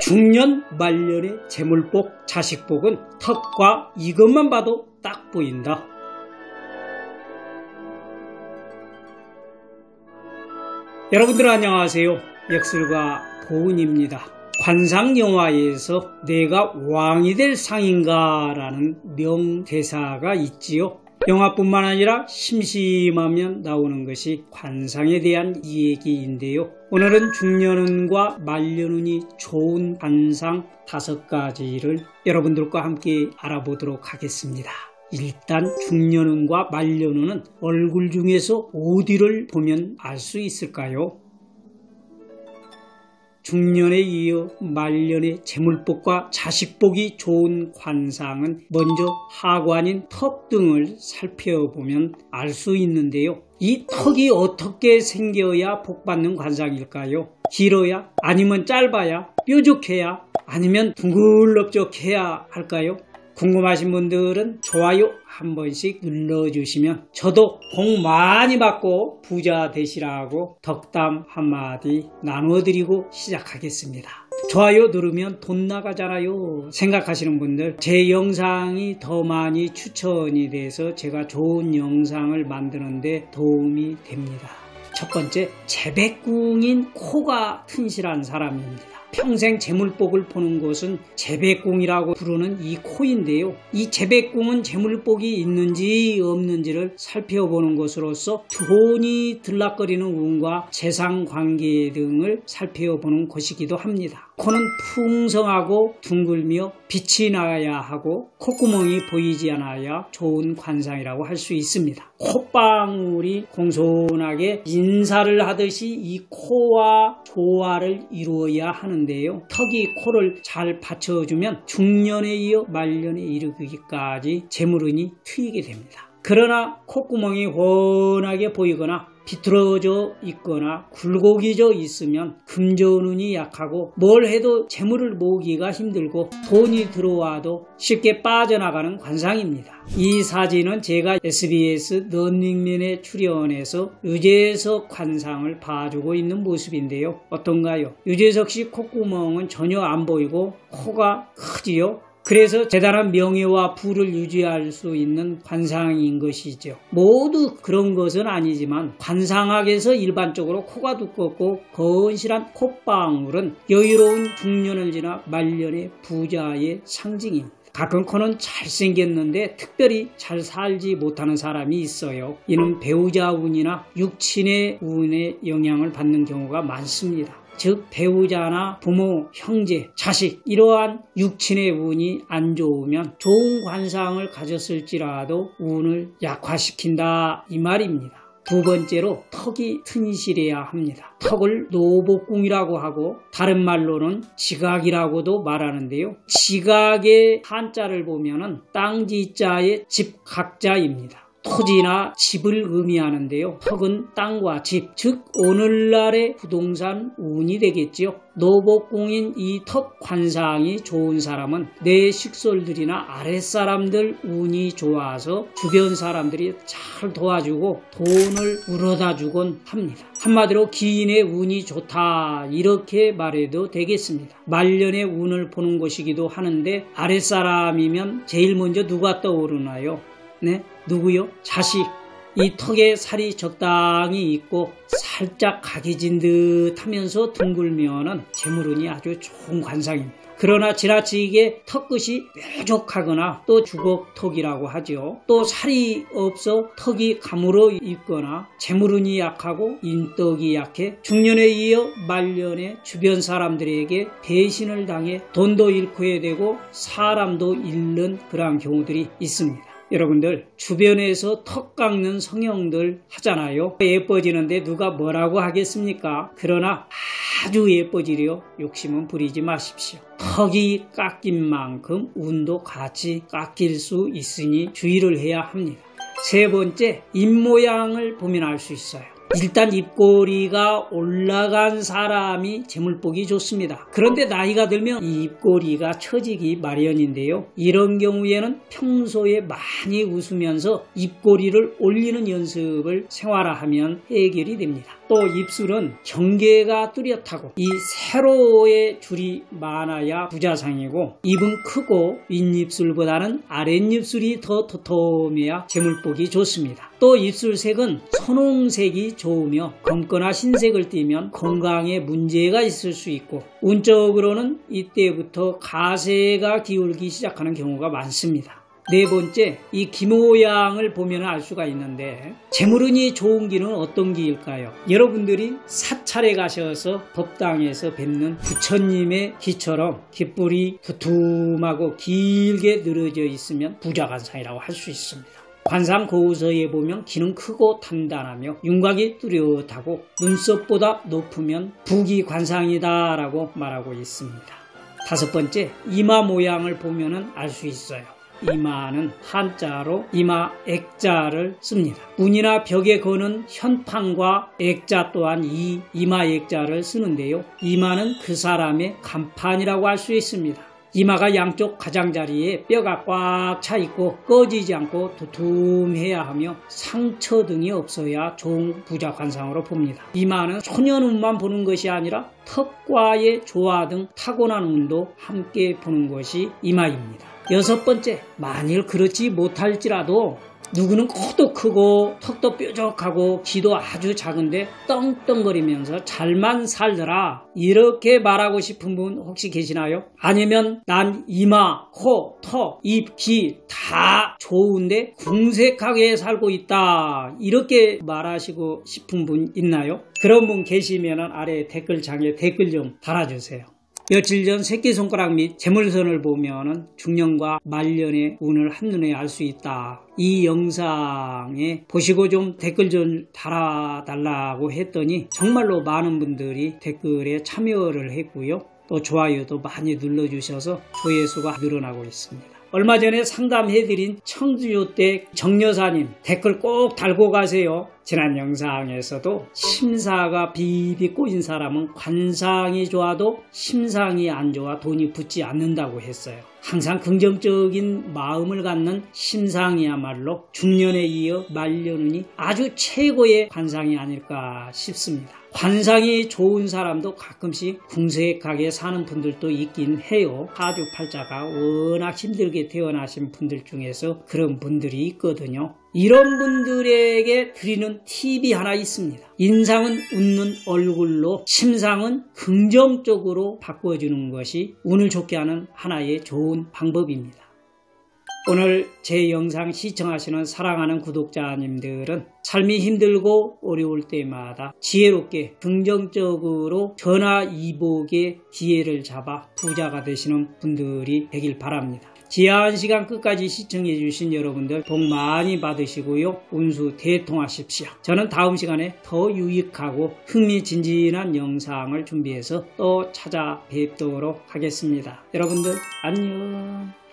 중년 말년의 재물복, 자식복은 턱과 이것만 봐도 딱 보인다. 여러분들 안녕하세요. 역술가 보은입니다. 관상영화에서 내가 왕이 될 상인가 라는 명대사가 있지요. 영화뿐만 아니라 심심하면 나오는 것이 관상에 대한 이야기인데요. 오늘은 중년운과 말년운이 좋은 관상 5가지를 여러분들과 함께 알아보도록 하겠습니다. 일단 중년운과 말년운은 얼굴 중에서 어디를 보면 알 수 있을까요? 중년에 이어 말년의 재물복과 자식복이 좋은 관상은 먼저 하관인 턱 등을 살펴보면 알 수 있는데요. 이 턱이 어떻게 생겨야 복받는 관상일까요? 길어야? 아니면 짧아야? 뾰족해야? 아니면 둥글럽적해야 할까요? 궁금하신 분들은 좋아요 한 번씩 눌러주시면 저도 복 많이 받고 부자 되시라고 덕담 한마디 나눠드리고 시작하겠습니다. 좋아요 누르면 돈 나가잖아요 생각하시는 분들, 제 영상이 더 많이 추천이 돼서 제가 좋은 영상을 만드는데 도움이 됩니다. 첫 번째, 재백궁인 코가 튼실한 사람입니다. 평생 재물복을 보는 곳은 재백궁이라고 부르는 이 코인데요. 이 재백궁은 재물복이 있는지 없는지를 살펴보는 것으로서 돈이 들락거리는 운과 재산관계 등을 살펴보는 것이기도 합니다. 코는 풍성하고 둥글며 빛이 나야 하고 콧구멍이 보이지 않아야 좋은 관상이라고 할 수 있습니다. 콧방울이 공손하게 인사를 하듯이 이 코와 조화를 이루어야 하는데요. 턱이 코를 잘 받쳐주면 중년에 이어 말년에 이르기까지 재물운이 트이게 됩니다. 그러나 콧구멍이 훤하게 보이거나 비틀어져 있거나 굴곡이져 있으면 금전운이 약하고 뭘 해도 재물을 모으기가 힘들고 돈이 들어와도 쉽게 빠져나가는 관상입니다. 이 사진은 제가 SBS 런닝맨에 출연해서 유재석 관상을 봐주고 있는 모습인데요. 어떤가요? 유재석 씨 콧구멍은 전혀 안 보이고 코가 크지요? 그래서 대단한 명예와 부를 유지할 수 있는 관상인 것이죠. 모두 그런 것은 아니지만 관상학에서 일반적으로 코가 두껍고 건실한 콧방울은 여유로운 중년을 지나 말년의 부자의 상징입니다. 가끔 코는 잘생겼는데 특별히 잘 살지 못하는 사람이 있어요. 이는 배우자 운이나 육친의 운에 영향을 받는 경우가 많습니다. 즉 배우자나 부모, 형제, 자식 이러한 육친의 운이 안 좋으면 좋은 관상을 가졌을지라도 운을 약화시킨다 이 말입니다. 두 번째로 턱이 튼실해야 합니다. 턱을 노복궁이라고 하고 다른 말로는 지각이라고도 말하는데요. 지각의 한자를 보면은 땅지자의 집각자입니다. 토지나 집을 의미하는데요. 턱은 땅과 집, 즉 오늘날의 부동산 운이 되겠지요. 노복궁인 이 턱 관상이 좋은 사람은 내 식솔들이나 아랫사람들 운이 좋아서 주변 사람들이 잘 도와주고 돈을 물어다 주곤 합니다. 한마디로 기인의 운이 좋다 이렇게 말해도 되겠습니다. 말년의 운을 보는 것이기도 하는데 아랫사람이면 제일 먼저 누가 떠오르나요? 네? 누구요? 자식. 이 턱에 살이 적당히 있고 살짝 각이진 듯 하면서 둥글면은 재물운이 아주 좋은 관상입니다. 그러나 지나치게 턱끝이 뾰족하거나 또 주걱턱이라고 하죠. 또 살이 없어 턱이 가물어 있거나 재물운이 약하고 인덕이 약해 중년에 이어 말년에 주변 사람들에게 배신을 당해 돈도 잃게 되고 사람도 잃는 그러한 경우들이 있습니다. 여러분들 주변에서 턱 깎는 성형들 하잖아요. 예뻐지는데 누가 뭐라고 하겠습니까? 그러나 아주 예뻐지려 욕심은 부리지 마십시오. 턱이 깎인 만큼 운도 같이 깎일 수 있으니 주의를 해야 합니다. 세 번째, 입모양을 보면 알 수 있어요. 일단 입꼬리가 올라간 사람이 재물복이 좋습니다. 그런데 나이가 들면 이 입꼬리가 처지기 마련인데요. 이런 경우에는 평소에 많이 웃으면서 입꼬리를 올리는 연습을 생활화하면 해결이 됩니다. 또 입술은 경계가 뚜렷하고 이 세로의 줄이 많아야 부자상이고, 입은 크고 윗입술보다는 아랫입술이 더 도톰해야 재물복이 좋습니다. 또 입술색은 선홍색이 좋으며 검거나 흰색을 띠면 건강에 문제가 있을 수 있고, 운적으로는 이때부터 가세가 기울기 시작하는 경우가 많습니다. 네 번째, 이 기 모양을 보면 알 수가 있는데, 재물운이 좋은 기는 어떤 기일까요? 여러분들이 사찰에 가셔서 법당에서 뵙는 부처님의 기처럼 깃불이 두툼하고 길게 늘어져 있으면 부자관상이라고 할 수 있습니다. 관상 거우서에 보면 기는 크고 단단하며 윤곽이 뚜렷하고 눈썹보다 높으면 부귀관상이다 라고 말하고 있습니다. 다섯 번째, 이마 모양을 보면 알 수 있어요. 이마는 한자로 이마 액자를 씁니다. 문이나 벽에 거는 현판과 액자 또한 이 이마 액자를 쓰는데요. 이마는 그 사람의 간판이라고 할 수 있습니다. 이마가 양쪽 가장자리에 뼈가 꽉 차 있고 꺼지지 않고 두툼해야 하며 상처 등이 없어야 좋은 부자관상으로 봅니다. 이마는 소년운만 보는 것이 아니라 턱과의 조화 등 타고난 운도 함께 보는 것이 이마입니다. 여섯 번째, 만일 그렇지 못할지라도 누구는 코도 크고 턱도 뾰족하고 귀도 아주 작은데 떵떵거리면서 잘만 살더라, 이렇게 말하고 싶은 분 혹시 계시나요? 아니면 난 이마, 코, 턱, 입, 귀 다 좋은데 궁색하게 살고 있다, 이렇게 말하시고 싶은 분 있나요? 그런 분 계시면 아래 댓글창에 댓글 좀 달아주세요. 며칠 전 새끼손가락 및 재물선을 보면 중년과 말년의 운을 한눈에 알 수 있다. 이 영상에 보시고 좀 댓글 좀 달아달라고 했더니 정말로 많은 분들이 댓글에 참여를 했고요. 또 좋아요도 많이 눌러주셔서 조회수가 늘어나고 있습니다. 얼마 전에 상담해드린 청주요댁 정여사님 댓글 꼭 달고 가세요. 지난 영상에서도 심사가 비비 꼬인 사람은 관상이 좋아도 심상이 안 좋아 돈이 붙지 않는다고 했어요. 항상 긍정적인 마음을 갖는 심상이야말로 중년에 이어 말년운이 아주 최고의 관상이 아닐까 싶습니다. 관상이 좋은 사람도 가끔씩 궁색하게 사는 분들도 있긴 해요. 사주팔자가 워낙 힘들게 태어나신 분들 중에서 그런 분들이 있거든요. 이런 분들에게 드리는 팁이 하나 있습니다. 인상은 웃는 얼굴로, 심상은 긍정적으로 바꿔주는 것이 운을 좋게 하는 하나의 좋은 방법입니다. 오늘 제 영상 시청하시는 사랑하는 구독자님들은 삶이 힘들고 어려울 때마다 지혜롭게 긍정적으로 전화이복의 기회를 잡아 부자가 되시는 분들이 되길 바랍니다. 귀한 시간 끝까지 시청해 주신 여러분들 복 많이 받으시고요. 운수 대통하십시오. 저는 다음 시간에 더 유익하고 흥미진진한 영상을 준비해서 또 찾아뵙도록 하겠습니다. 여러분들 안녕.